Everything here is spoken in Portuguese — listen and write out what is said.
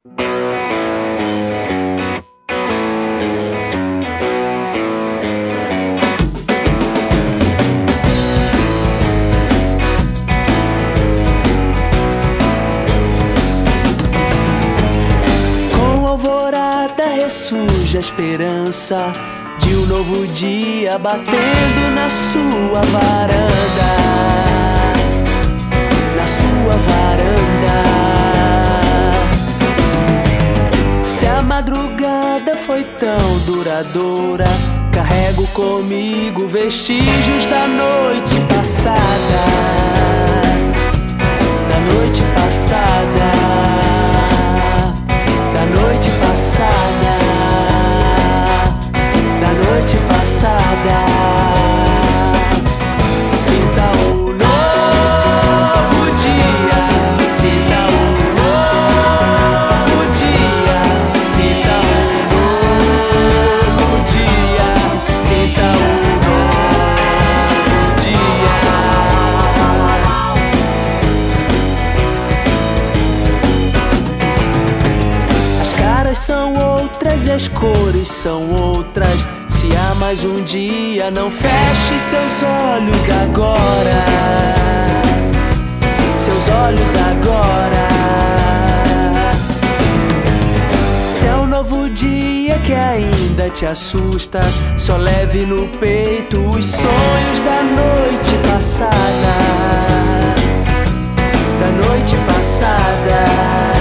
Ressurge a esperança de um novo dia batendo na sua varanda, na sua varanda. Se a madrugada foi tão duradoura, carrego comigo vestígios da noite passada, da noite passada, da noite passada, da noite passada. Sinta um novo dia, sinta um novo dia, sinta um novo dia, sinta um novo dia. As caras são outras e as cores são outras. Se há mais um dia, não feche seus olhos agora, seus olhos agora. Se é um novo dia que ainda te assusta, só leve no peito os sonhos da noite passada, da noite passada.